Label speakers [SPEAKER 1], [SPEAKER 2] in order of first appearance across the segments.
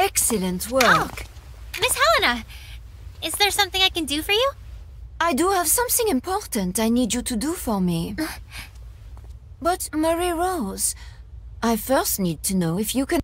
[SPEAKER 1] Excellent work.
[SPEAKER 2] Oh, Miss Helena, is there something I can do for you?
[SPEAKER 1] I do have something important I need you to do for me. But, Marie-Rose, I first need to know if you can...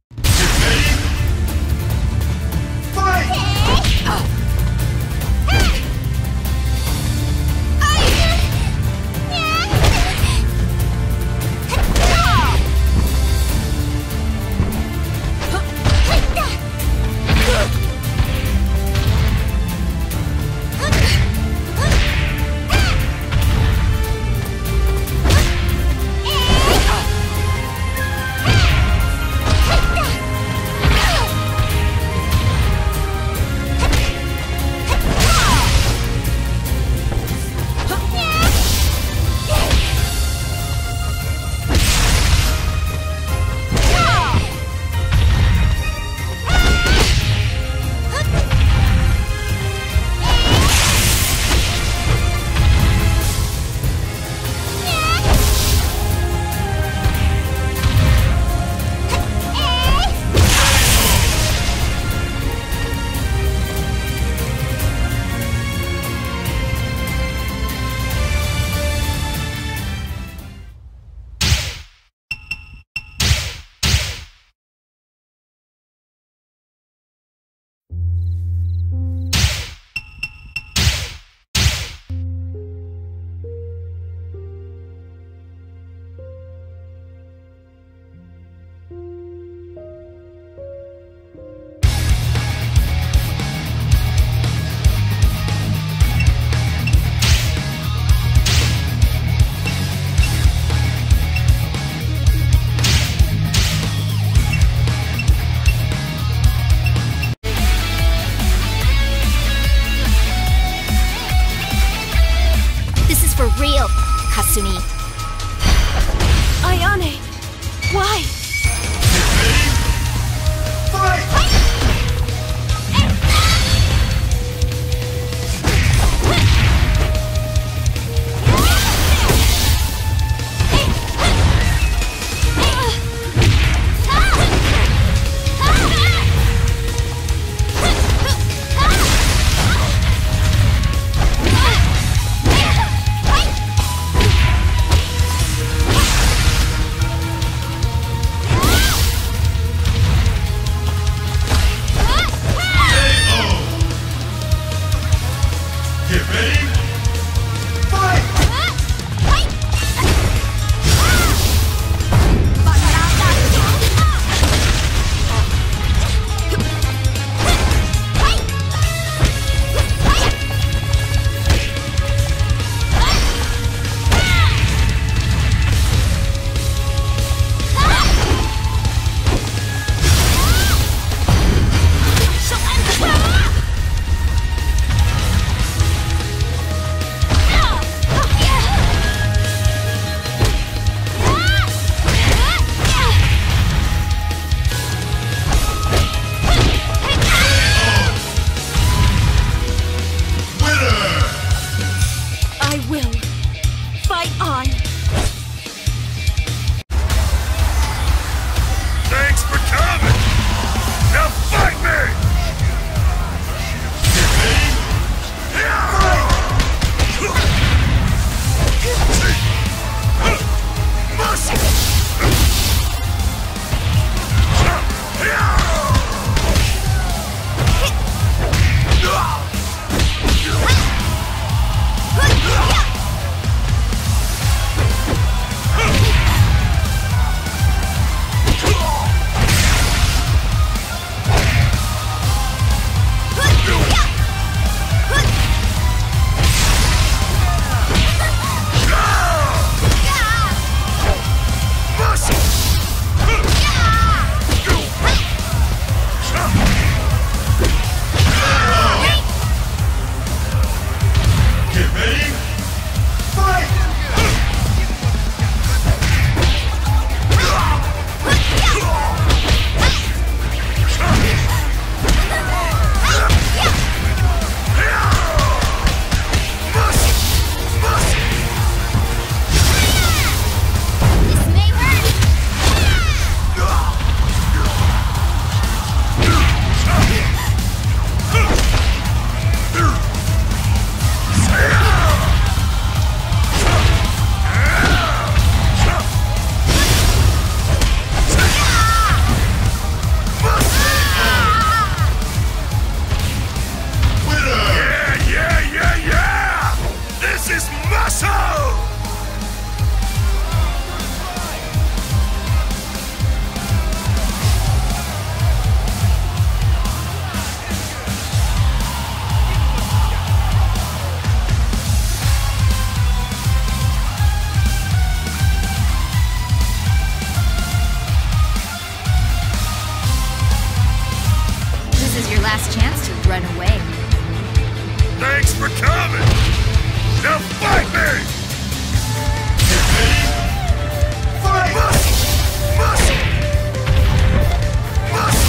[SPEAKER 2] last chance to run away.
[SPEAKER 3] Thanks for coming! Now fight me! Get ready! Fight! Muscle! Muscle! Muscle!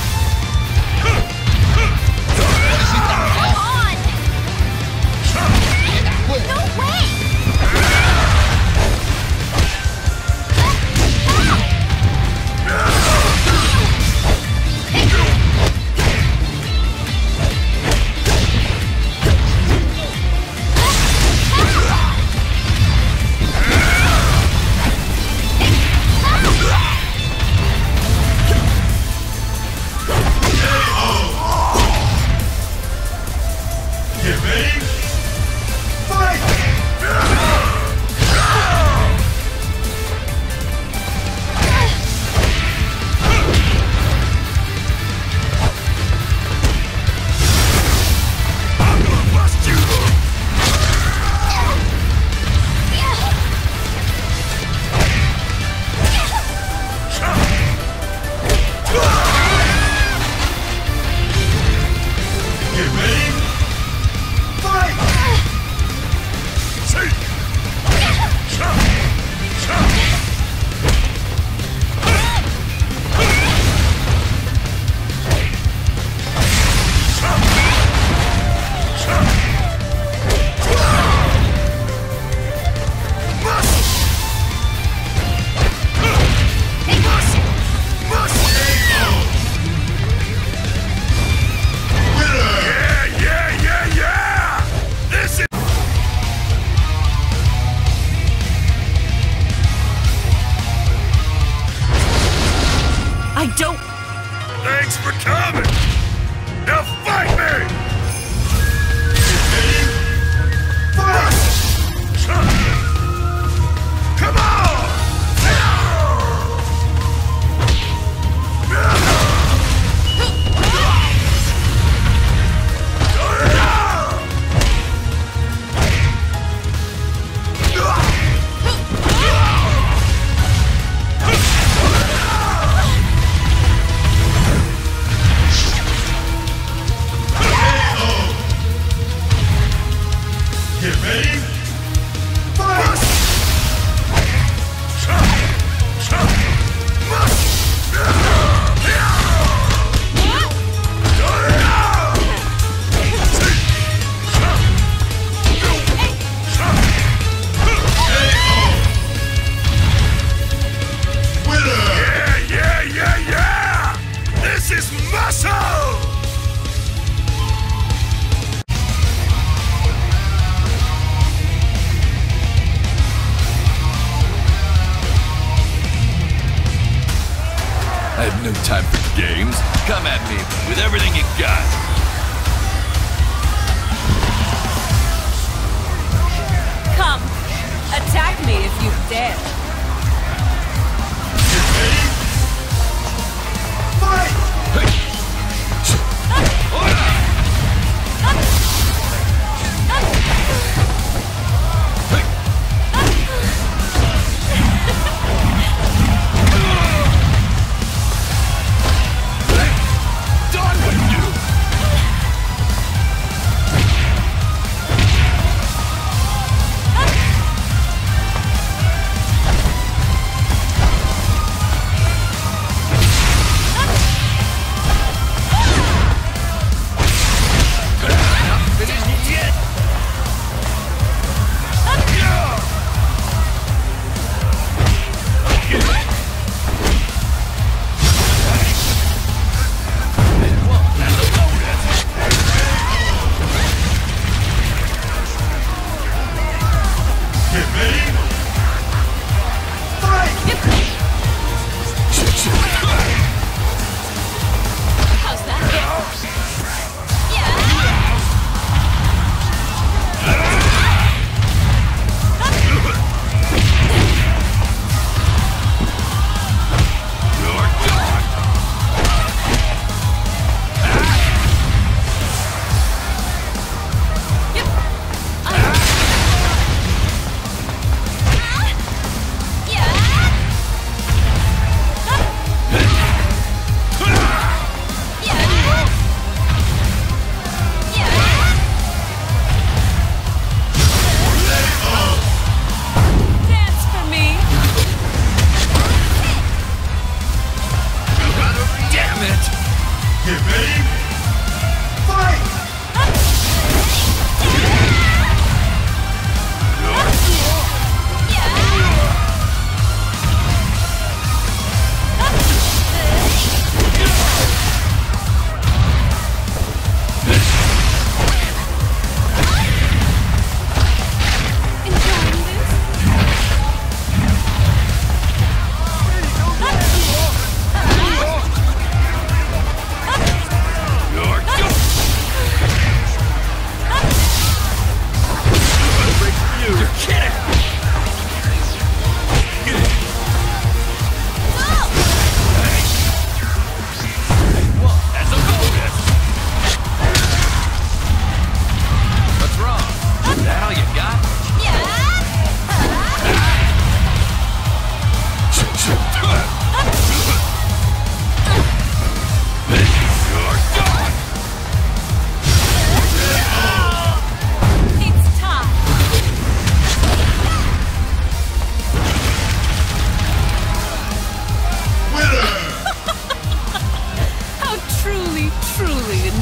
[SPEAKER 2] Come on! No way!
[SPEAKER 3] Get ready! Fight! I'm gonna bust you! Get ready! Fight! See! Chop! Chop! Chop! Chop! Muscle! Muscle! Muscle! Winner! Yeah! This is...
[SPEAKER 4] I don't...
[SPEAKER 3] Thanks for coming! Now fight me! Get ready? Fight! Come on! Get ready? Fight! Chop! Chop! Winner! Yeah! This is muscle!
[SPEAKER 5] I have no time for games. Come at me with everything you got.
[SPEAKER 4] Come. Attack me if you dare.
[SPEAKER 3] Get ready? Fight!
[SPEAKER 5] Done with you!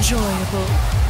[SPEAKER 4] enjoyable.